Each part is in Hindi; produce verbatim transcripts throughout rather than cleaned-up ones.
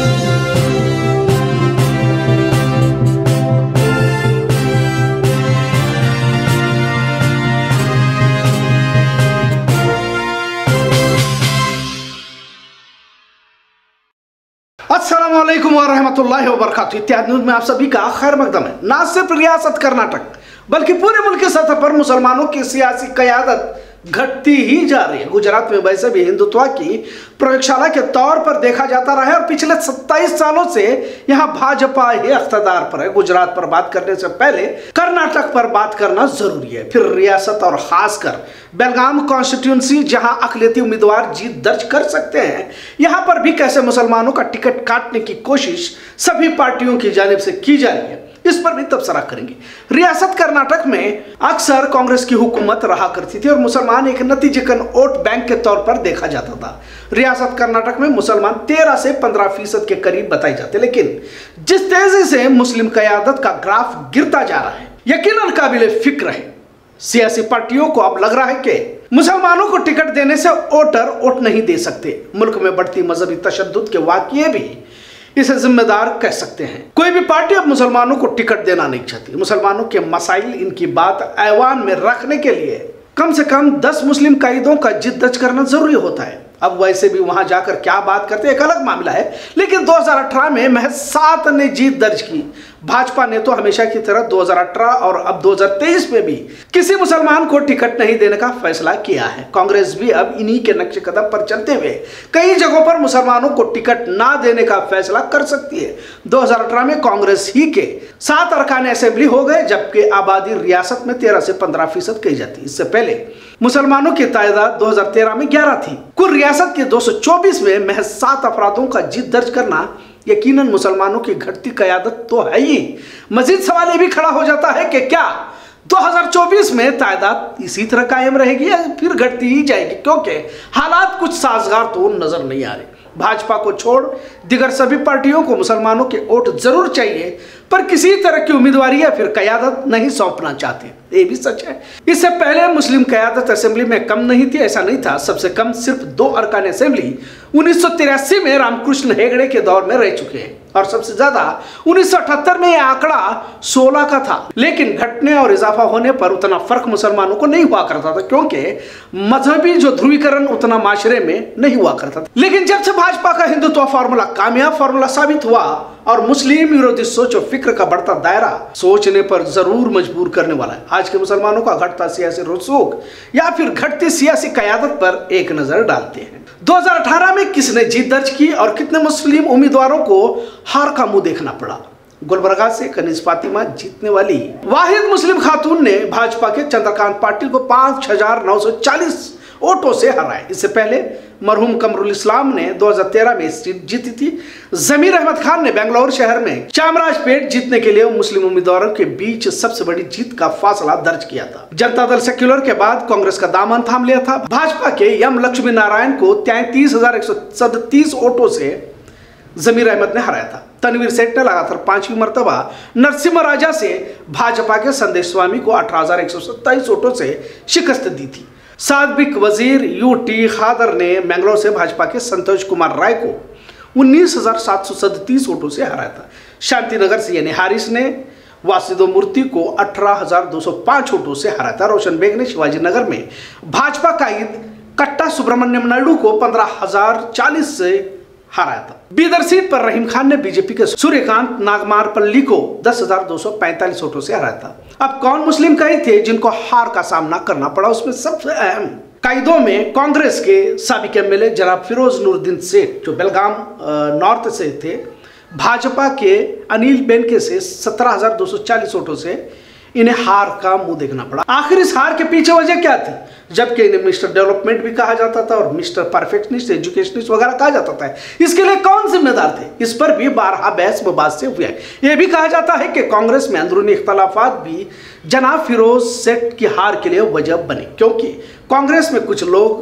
अस्सलामुअलैकुम वरहमतुल्लाहि वबरकातुहू। इत्यादि न्यूज़ में आप सभी का खैर मकदम है। ना सिर्फ रियासत कर्नाटक बल्कि पूरे मुल्क की सतह पर मुसलमानों की सियासी क़यादत घटती ही जा रही है। गुजरात में वैसे भी हिंदुत्व की प्रयोगशाला के तौर पर देखा जाता रहा है और पिछले सत्ताईस सालों से यहां भाजपा ही इख्तियार पर है। गुजरात पर बात करने से पहले कर्नाटक पर बात करना जरूरी है, फिर रियासत और खासकर बेलगाम कॉन्स्टिट्यूंसी जहां अक़लियती उम्मीदवार जीत दर्ज कर सकते हैं, यहां पर भी कैसे मुसलमानों का टिकट काटने की कोशिश सभी पार्टियों की जानिब से की जा रही है, इस पर भी तबसरा करेंगे। रियासत कर्नाटक में अक्सर कांग्रेस की हुकूमत रहा करती थी और मुसलमान एक नतीजतन वोट बैंक के तौर पर देखा जाता था। रियासत कर्नाटक में मुसलमान तेरह से पंद्रह फीसद के करीब बताए जाते, लेकिन जिस तेजी से मुस्लिम क़यादत का ग्राफ गिरता जा रहा है, यकीनन काबिल फिक्र है। सियासी पार्टियों को अब लग रहा है कि मुसलमानों को टिकट देने से वोटर वोट नहीं दे सकते। मुल्क में बढ़ती मजहबी तशद्दुद के वाक़ये भी इसे जिम्मेदार कह सकते हैं। कोई भी पार्टी अब मुसलमानों को टिकट देना नहीं चाहती। मुसलमानों के मसाइल, इनकी बात ऐवान में रखने के लिए कम से कम दस मुस्लिम कायदों का जिद दर्ज करना जरूरी होता है। अब वैसे भी वहां जाकर क्या बात करते हैं एक अलग मामला है, लेकिन दो हज़ार अठारह में महज सात ने जीत दर्ज की। भाजपा ने तो हमेशा की तरह दो हज़ार अठारह और अब दो हज़ार तेईस में भी किसी मुसलमान को टिकट नहीं देने का फैसला किया है। कांग्रेस भी अब इन्हीं के नक्शे कदम पर चलते हुए कई जगहों पर मुसलमानों को टिकट ना देने का फैसला कर सकती है। दो हज़ार अठारह में कांग्रेस ही के सात अरकान असेंबली हो गए, जबकि आबादी रियासत में तेरह से पंद्रह फीसद कही जाती। इससे पहले मुसलमानों की तादाद दो हज़ार तेरह में ग्यारह थी। कुल रियासत के दो सौ चौबीस में महज सात अपराधों का जिद दर्ज करना यकीनन मुसलमानों की घटती क़यादत तो है ही। मजीद सवाल ये भी खड़ा हो जाता है कि क्या दो हज़ार चौबीस में तादाद इसी तरह कायम रहेगी या फिर घटती ही जाएगी, क्योंकि हालात कुछ साजगार तो नजर नहीं आ रहे। भाजपा को छोड़ दिगर सभी पार्टियों को मुसलमानों के वोट जरूर चाहिए, पर किसी तरह की उम्मीदवारी या फिर क़यादत नहीं सौंपना चाहते। ये भी सच है। इससे पहले मुस्लिम क़यादत असेंबली में कम नहीं थी, ऐसा नहीं था। सबसे कम सिर्फ दो अरकान असेंबली उन्नीस सौ तिरासी में रामकृष्ण हेगड़े के दौर में रह चुके हैं और सबसे ज्यादा उन्नीस सौ अठहत्तर में यह आंकड़ा सोलह का था। लेकिन घटने और इजाफा होने पर उतना फर्क मुसलमानों को नहीं हुआ करता था, क्योंकि मजहबी जो ध्रुवीकरण उतना माशरे में नहीं हुआ करता था। लेकिन जब से भाजपा का हिंदुत्व फार्मूला कामयाब फार्मूला साबित हुआ और मुस्लिम विरोधी सोच और फिक्र का बढ़ता दायरा सोचने पर जरूर मजबूर करने वाला है। आज के मुसलमानों का घटता सियासी रसूख या फिर घटती सियासी क़यादत पर एक नजर डालते हैं। दो हज़ार अठारह में किसने जीत दर्ज की और कितने मुस्लिम उम्मीदवारों को हार का मुंह देखना पड़ा। गुलबर्गा से कनीज फातिमा जीतने वाली वाहिद मुस्लिम खातून ने भाजपा के चंद्रकांत पाटिल को पांच हजार नौ सौ चालीस वोटों से हराया। इससे पहले मरहूम कमरुल इस्लाम ने दो हज़ार तेरह में सीट जीती थी। जमीर अहमद खान ने बेंगलुरु शहर में चामराजपेट जीतने के लिए मुस्लिम उम्मीदवारों के बीच सबसे बड़ी जीत का फासला दर्ज किया था। जनता दल सेक्युलर के बाद कांग्रेस का दामन थाम लिया था। भाजपा के एम लक्ष्मी नारायण को तैंतीस हजार एक सौ सैंतीस वोटों से जमीर अहमद ने हराया था। तनवीर सेठ ने लगातार पांचवी मरतबा नरसिम्हा राजा से भाजपा के संदेश स्वामी को अठारह हजार एक सौ सत्ताईस वोटों से शिकस्त दी थी। साबिक वजीर यू टी खादर ने मैंगलोर से भाजपा के संतोष कुमार राय को उन्नीस हजार सात सौ सैंतीस वोटों से हराया था। शांतिनगर से यानी हारिस ने वासिदो मूर्ति को अठारह हजार दो सौ पाँच वोटों से हराया था। रोशन बेग ने शिवाजी नगर में भाजपा कायद कट्टा सुब्रमण्यम नायडू को पंद्रह हजार चालीस से हराया था। बीदर सीट पर रहीम खान ने बीजेपी के सूर्यकांत नागमारपल्ली को दस हजार दो सौ पैंतालीस वोटों से हराया था। अब कौन मुस्लिम कायद थे जिनको हार का सामना करना पड़ा? उसमें सबसे अहम कायदों में कांग्रेस के साबिक एमएलए जनाब फिरोज नूरुद्दीन सेठ जो बेलगाम नॉर्थ से थे, भाजपा के अनिल बेनके से सत्रह हजार दो सौ चालीस वोटों से इन्हें हार का मुंह देखना पड़ा। आखिर इस हार के पीछे वजह क्या थी? जबकि इन्हें मिस्टर डेवलपमेंट भी कहा जाता था और मिस्टर परफेक्शनिस्ट, एजुकेशनिस्ट वगैरह कहा जाता था, इसके लिए कौन जिम्मेदार थे? इस पर भी बारहा बहस मुबासे हुए हैं। यह भी कहा जाता है कि कांग्रेस में अंदरूनी इख्तलाफात भी जनाब फिरोज सेठ की हार के लिए वजह बने, क्योंकि कांग्रेस में कुछ लोग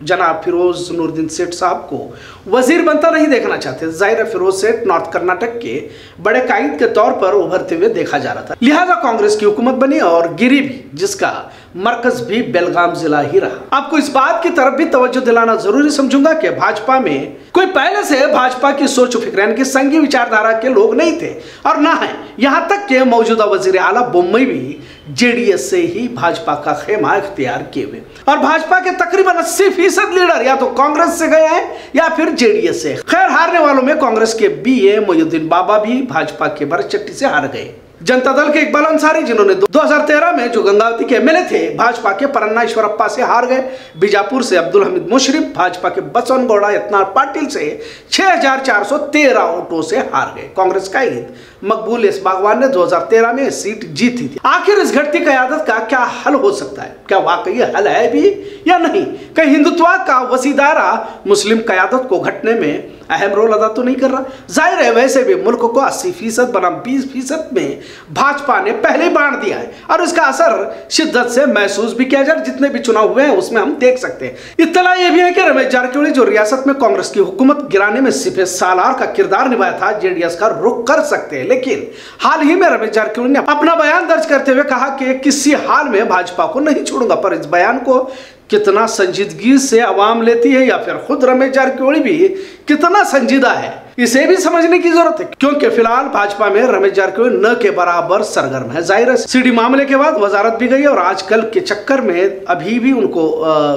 जनाब फिरोज नूरदीन सेठ साहब को वजीर बनता नहीं देखना चाहते। जाहिर है फिरोज सेठ नॉर्थ कर्नाटक के बड़े कायद के तौर पर उभरते हुए देखा जा रहा था, लिहाजा कांग्रेस की हुकूमत बनी और गिरी भी, जिसका मरकज भी बेलगाम जिला ही रहा। आपको इस बात की तरफ भी तवज्जो दिलाना जरूरी समझूंगा कि भाजपा में कोई पहले से भाजपा की सोच फिक्र की संघी विचारधारा के लोग नहीं थे और ना है। यहाँ तक के मौजूदा वजीर आला बोम्मई भी जेडीएस से ही भाजपा का खेमा इख्तियार किए हुए और भाजपा के तकरीबन अस्सी फीसद लीडर या तो कांग्रेस से गए हैं या फिर जेडीएस से। खैर, हारने वालों में कांग्रेस के बीए मोयुद्दीन बाबा भी भाजपा के बरचट्टी से हार गए। जनता दल के इकबाल अंसारी, जिन्होंने दो हज़ार तेरह में जो गंगावती के एमएलए थे, भाजपा के परन्ना ईश्वरप्पा से हार गए। बीजापुर से अब्दुल हमीद मुशरिफ भाजपा के बसवनगौड़ा यत्नाल पाटिल से छह हज़ार चार सौ तेरह वोटों से हार गए। कांग्रेस कायद मकबूल एस बागवान ने दो हज़ार तेरह में सीट जीती थी। आखिर इस घटती क़यादत का क्या हल हो सकता है? क्या वाकई हल है भी या नहीं? कहीं हिंदुत्व का वसी दायरा मुस्लिम क़यादत को घटने में अहम रोल अदा तो नहीं कर रहा? जाहिर है वैसे भी मुल्क को अस्सी फीसद बनाम बीस फीसद में भाजपा ने पहले बांट दिया है और इसका असर शिद्दत से महसूस भी किया जा रहा है। जितने भी चुनाव हुए हैं उसमें हम देख सकते हैं। इत्तला यह भी है कि रमेश जारकिहोली जो रियासत में कांग्रेस की हुकूमत गिराने में सिपह सालार का किरदार निभाया था, जेडीएस का रुख कर सकते हैं। लेकिन हाल ही में रमेश जारकिहोली ने अपना बयान दर्ज करते हुए कहा कि किसी हाल में भाजपा को नहीं छोड़ूंगा, पर इस बयान को कितना संजीदगी से आवाम लेती है या फिर खुद रमेश जारकिहोली भी कितना संजीदा है, इसे भी समझने की जरूरत है। क्योंकि फिलहाल भाजपा में रमेश जारकिहोली न के बराबर सरगर्म है। जाहिर है सीडी मामले के बाद वजारत भी गई और आजकल के चक्कर में अभी भी उनको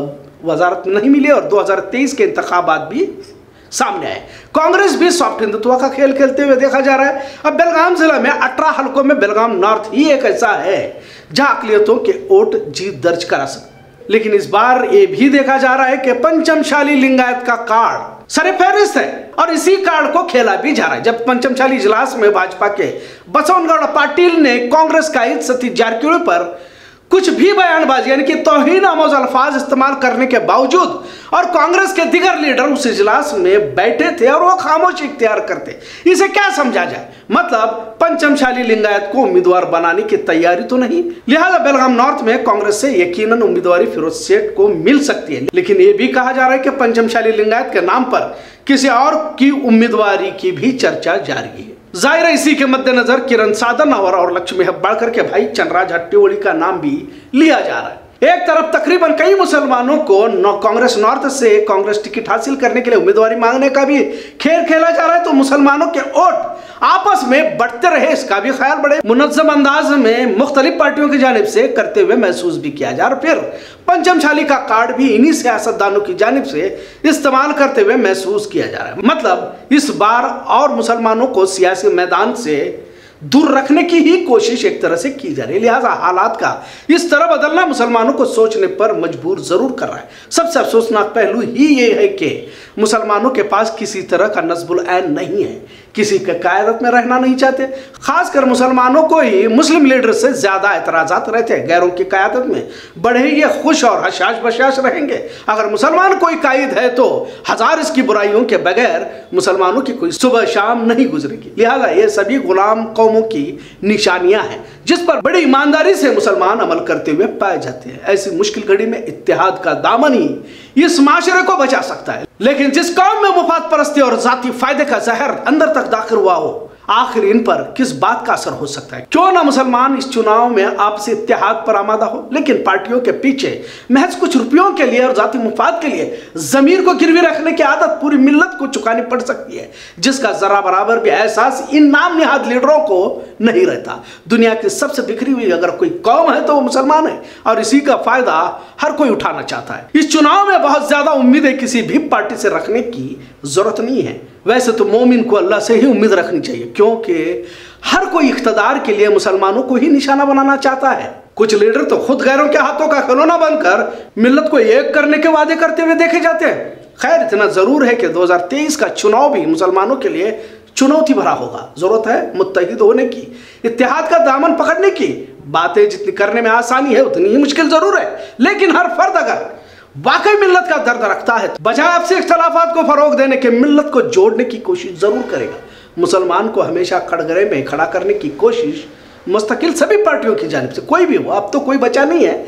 वजारत नहीं मिली और दो हज़ार तेईस के इंतखाबात भी सामने आए। कांग्रेस भी सॉफ्ट हिंदुत्व का खेल खेलते हुए देखा जा रहा है। अब बेलगाम जिला में अठारह हलकों में बेलगाम नॉर्थ ही एक ऐसा है जहां अकलियतों के वोट जीत दर्ज करा सकते। लेकिन इस बार ये भी देखा जा रहा है कि पंचमशाली लिंगायत का कार्ड सरफहरिस्त है और इसी कार्ड को खेला भी जा रहा है। जब पंचमशाली इजलास में भाजपा के बसवनगौड़ा पाटिल ने कांग्रेस कायद सतीश जारकिहोली पर कुछ भी बयानबाजी यानी कि तौहीन आमोज अल्फाज इस्तेमाल करने के बावजूद और कांग्रेस के दिगर लीडर उस इजलास में बैठे थे और वो खामोशी इख्तियार करते, इसे क्या समझा जाए? मतलब पंचमशाली लिंगायत को उम्मीदवार बनाने की तैयारी तो नहीं। लिहाजा बेलगाम नॉर्थ में कांग्रेस से यकीनन उम्मीदवारी फिरोज सेठ को मिल सकती है। लेकिन ये भी कहा जा रहा है कि पंचमशाली लिंगायत के नाम पर किसी और की उम्मीदवारी की भी चर्चा जारी है। जाहिर है इसी के मद्देनजर किरण साधनवर और लक्ष्मी हेब्बाळकर के भाई चंद्रराज हट्टीवली का नाम भी लिया जा रहा है। एक तरफ तकरीबन कई मुसलमानों को कांग्रेस नॉर्थ से कांग्रेस टिकट हासिल करने के लिए उम्मीदवारी मांगने का भी खेल खेला जा रहा है, तो मुसलमानों के वोट आपस में बढ़ते रहे इसका भी ख्याल बड़े मुनज़्ज़म अंदाज में मुख्तलिफ पार्टियों की जानिब से करते हुए महसूस भी किया जा रहा है। फिर पंचमशाली का कार्ड भी इन्हीं सियासतदानों की जानिब से इस्तेमाल करते हुए महसूस किया जा रहा है। मतलब इस बार और मुसलमानों को सियासी मैदान से दूर रखने की ही कोशिश एक तरह से की जा रही है। लिहाजा हालात का इस तरह बदलना मुसलमानों को सोचने पर मजबूर जरूर कर रहा है। सबसे अफसोसनाक पहलू ही ये है कि मुसलमानों के पास किसी तरह का नस्बुल ऐन नहीं है, किसी के कायदत में रहना नहीं चाहते। खासकर मुसलमानों को ही मुस्लिम लीडर से ज्यादा एतराजात रहते हैं। गैरों की कायदत में बड़े ये खुश और हशाश बशाश रहेंगे। अगर मुसलमान कोई कायद है तो हजार इसकी बुराइयों के बगैर मुसलमानों की कोई सुबह शाम नहीं गुजरेगी। लिहाजा ये सभी गुलाम कौमों की निशानियां हैं जिस पर बड़ी ईमानदारी से मुसलमान अमल करते हुए पाए जाते हैं। ऐसी मुश्किल घड़ी में इत्तेहाद का दामन ही इस माशरे को बचा सकता है। लेकिन जिस कौम में मुफाद परस्ती और जाती फायदे का जहर अंदर तक दाखिल हुआ हो, आखिर इन पर किस बात का असर हो सकता है? क्यों ना मुसलमान इस चुनाव में आपसे इत्तेहाद पर आमादा हो, लेकिन पार्टियों के पीछे महज कुछ रुपयों के लिए और जाती मुफाद के लिए जमीर को गिरवी रखने की आदत पूरी मिल्लत को चुकानी पड़ सकती है, जिसका जरा बराबर भी एहसास इन नाम निहाद लीडरों को नहीं रहता। दुनिया की सबसे बिखरी हुई अगर कोई कौम है तो वो मुसलमान है और इसी का फायदा हर कोई उठाना चाहता है। इस चुनाव में बहुत ज्यादा उम्मीदें किसी भी पार्टी से रखने की जरूरत नहीं है। वैसे तो मोमिन को अल्लाह से ही उम्मीद रखनी चाहिए, क्योंकि हर कोई इख्तदार के लिए मुसलमानों को ही निशाना बनाना चाहता है। कुछ लीडर तो खुद गैरों के हाथों का खिलौना बनकर मिल्लत को एक करने के वादे करते हुए देखे जाते हैं। खैर, इतना जरूर है कि दो हज़ार तेईस का चुनाव भी मुसलमानों के लिए चुनौती भरा होगा। जरूरत है मुत्तहिद होने की, इत्तेहाद का दामन पकड़ने की। बातें जितनी करने में आसानी है उतनी ही मुश्किल जरूर है, लेकिन हर फर्द अगर वाकई मिल्लत का दर्द रखता है बजाय आपसे इख्तलाफात को फरोग देने के मिल्लत को जोड़ने की कोशिश जरूर करेगा। मुसलमान को हमेशा कटघरे में खड़ा करने की कोशिश मुस्तकिल सभी पार्टियों की जानिब से, कोई भी हो, अब तो कोई बचा नहीं है,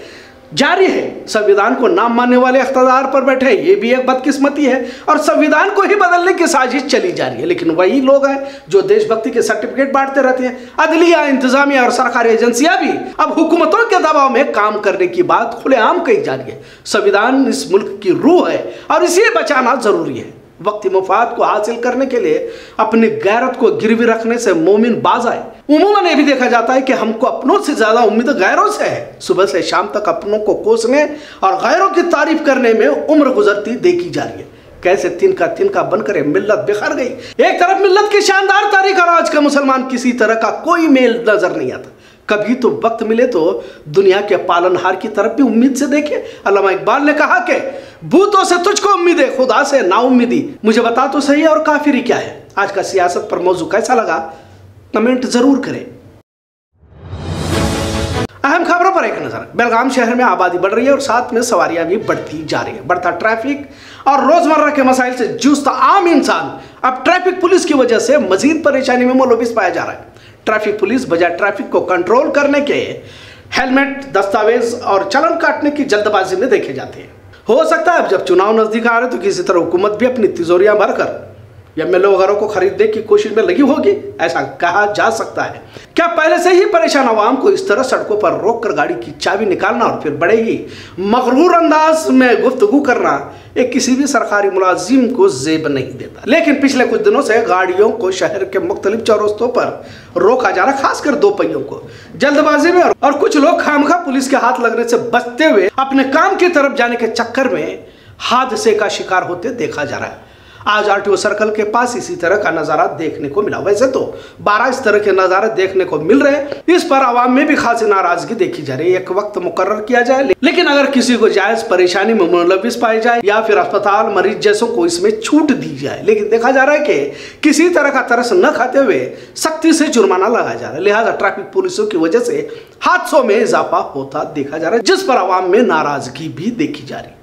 जारी है। संविधान को नाम मानने वाले इख्तियार पर बैठे, ये भी एक बदकिस्मती है और संविधान को ही बदलने की साजिश चली जा रही है। लेकिन वही लोग हैं जो देशभक्ति के सर्टिफिकेट बांटते रहते हैं। अदलिया, इंतजामिया और सरकारी एजेंसियां भी अब हुकूमतों के दबाव में काम करने की बात खुलेआम कही जा रही है। संविधान इस मुल्क की रूह है और इसे बचाना जरूरी है। वक्ती मुफाद को हासिल करने के लिए अपनी गैरत को गिरवी रखने से मोमिन बाज आए। उमूमन ये भी देखा जाता है कि हमको अपनों से ज्यादा उम्मीद गैरों से है। सुबह से शाम तक अपनों को कोसने और गैरों की तारीफ करने में उम्र गुजरती देखी जा रही है। कैसे तिनका तिनका बनकर ये मिल्लत बिखर गई। एक तरफ मिल्लत की शानदार तारीख और आज का मुसलमान किसी तरह का कोई मेल नजर नहीं आता। कभी तो वक्त मिले तो दुनिया के पालनहार की तरफ भी उम्मीद से देखे। अल्लामा इकबाल ने कहा कि भूतों से तुझको उम्मीद है, खुदा से नाउम्मीदी। मुझे बता तो सही और काफिरी क्या है। आज का सियासत पर मौजू कैसा लगा कमेंट जरूर करें। अहम खबरों पर एक नजर। बेलगाम शहर में आबादी बढ़ रही है और साथ में सवारियां भी बढ़ती जा रही है। बढ़ता ट्रैफिक और रोजमर्रा के मसाइल से जूझता आम इंसान अब ट्रैफिक पुलिस की वजह से मजीद परेशानी में मुलविस पाया जा रहा है। ट्रैफिक पुलिस बजाय ट्रैफिक को कंट्रोल करने के हेलमेट, दस्तावेज और चलन काटने की जल्दबाजी में देखे जाते हैं। हो सकता है अब जब चुनाव नजदीक आ रहे तो किसी तरह हुकूमत भी अपनी तिजोरियां भरकर एमएलए वगैरह को खरीदने की कोशिश में लगी होगी, ऐसा कहा जा सकता है। क्या पहले से ही परेशान आवाम को इस तरह सड़कों पर रोककर गाड़ी की चाबी निकालना और फिर बड़े ही मगरूर अंदाज में गुफ्तगू करना एक किसी भी सरकारी मुलाजिम को जेब नहीं देता। लेकिन पिछले कुछ दिनों से गाड़ियों को शहर के मुख्तलिफ चौरस्तों पर रोका जा रहा, खासकर दो पहियों को जल्दबाजी में, और कुछ लोग खामखा पुलिस के हाथ लगने से बचते हुए अपने काम की तरफ जाने के चक्कर में हादसे का शिकार होते देखा जा रहा है। आज आरटीओ सर्कल के पास इसी तरह का नजारा देखने को मिला। वैसे तो बारह इस तरह के नजारे देखने को मिल रहे हैं, इस पर आवाम में भी खासी नाराजगी देखी जा रही है। एक वक्त मुकर्रर किया जाए, लेकिन अगर किसी को जायज परेशानी में मुलविस पाई जाए या फिर अस्पताल मरीज जैसों को इसमें छूट दी जाए, लेकिन देखा जा रहा है कि किसी तरह का तरस न खाते हुए सख्ती से जुर्माना लगाया जा रहा है। लिहाजा ट्रैफिक पुलिसों की वजह से हादसों में इजाफा होता देखा जा रहा है, जिस पर आवाम में नाराजगी भी देखी जा रही है।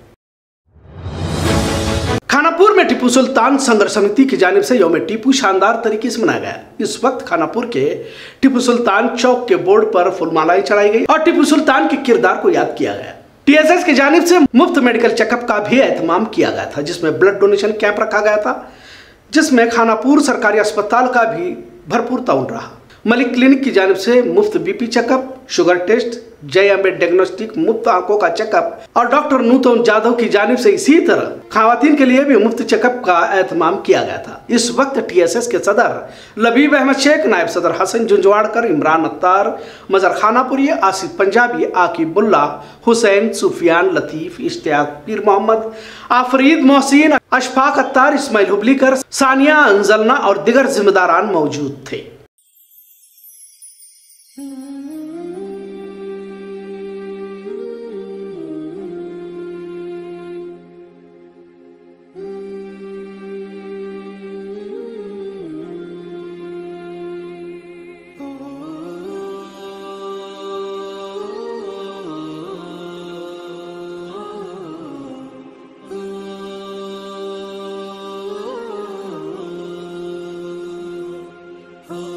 खानापुर में टीपू सुल्तान संघर्ष समिति की जानिब से यौम टीपू शानदार तरीके से मनाया गया। इस वक्त खानापुर के टीपू सुल्तान चौक के बोर्ड पर फुलमालाएं चढ़ाई गई और टीपू सुल्तान के किरदार को याद किया गया। टीएसएस की जानिब से मुफ्त मेडिकल चेकअप का भी एहतमाम किया गया था, जिसमें ब्लड डोनेशन कैंप रखा गया था, जिसमें खानापुर सरकारी अस्पताल का भी भरपूर ताउन रहा। मलिक क्लिनिक की जानिब से मुफ्त बीपी चेकअप, शुगर टेस्ट, जय अम्बे डायग्नोस्टिक, मुफ्त आंखों का चेकअप और डॉक्टर नूतन जादव की जानिब से इसी तरह खवातीन के लिए भी मुफ्त चेकअप का एहतमाम किया गया था। इस वक्त टीएसएस के सदर लबीब अहमद शेख, नायब सदर हसन जुंजवाड़कर, इमरान अत्तार, मजर खानापुरी, आसिफ पंजाबी, आकिबुल्ला, हुसैन, सुफियान, लतीफ, इश्तियाक पीर मोहम्मद, आफरीद मोहसिन, अशफाक अत्तार, इस्माइल हुबलीकर, सानिया अंजलना और दिगर जिम्मेदारान मौजूद थे। Oh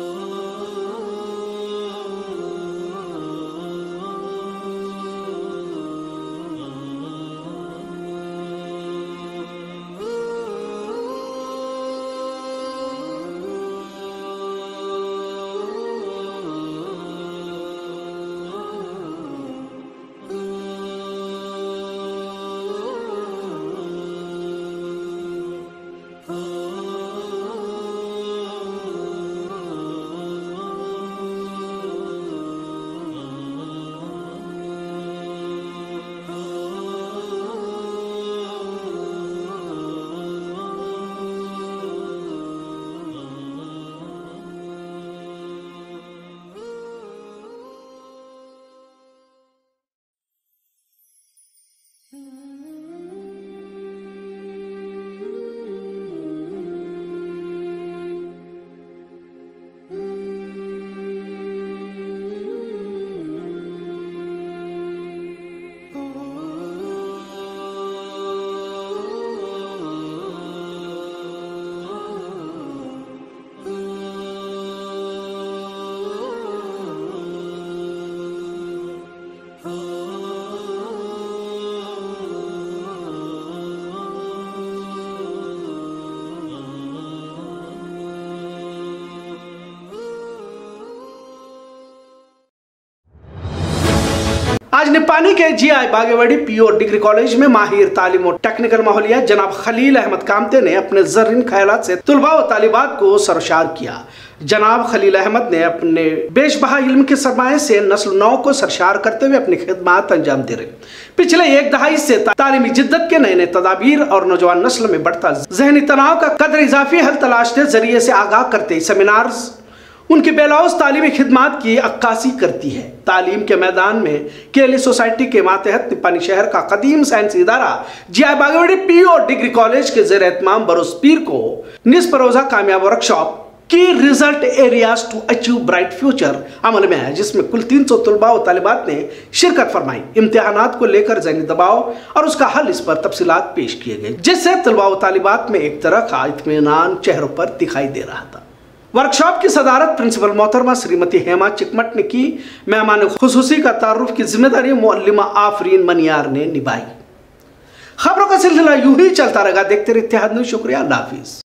आज निपानी के G I Bagewadi PO degree college में माहिर तालीम और टेक्निकल माहौलियात जनाब खलील अहमद कामते ने अपने ज़र्रीन ख्यालात से तुलबा व तालिबात को सरशार किया। जनाब खलील अहमद ने अपने बेशबहा इल्म के सरमाए से नस्ल नौ को सरशार करते हुए अपनी खिदमात अंजाम दे रहे। पिछले एक दहाई से तालीमी जिद्दत के नए नए तदाबीर और नौजवान नस्ल में बढ़ता जहनी तनाव का कदर इजाफी हल तलाश के जरिए से आगाह करते सेमिनार्स उनकी बेलौस तालीमी खिदमात की अक्कासी करती है। तालीम के मैदान में केली सोसाइटी के मातहत निपानी शहर का कदीम साइंसी इदारा G I Bagewadi PO degree college के ज़ेर एहतमाम बरोज़ पीर को निस्फ रोज़ा कामयाब वर्कशॉप की result areas to achieve bright future अमल में है, जिसमें कुल तीन सौ तलबा व तालिबात ने शिरकत फरमाई। इम्तिहानात को लेकर ज़हनी दबाव और उसका हल इस पर तफसीलात पेश किए गए, जिससे तलबा व तालिबात में एक तरह का इत्मीनान चेहरों पर दिखाई दे रहा था। वर्कशॉप की सदारत प्रिंसिपल मोहतरमा श्रीमती हेमा चिकमट ने की। मेहमान खुसूसी का तारुफ की जिम्मेदारी मुअल्लिमा आफरीन मनियार ने निभाई। खबरों का सिलसिला यूं ही चलता रहेगा। देखते रहिए इत्तेहाद न्यूज़। शुक्रिया, अल्लाह हाफिज़।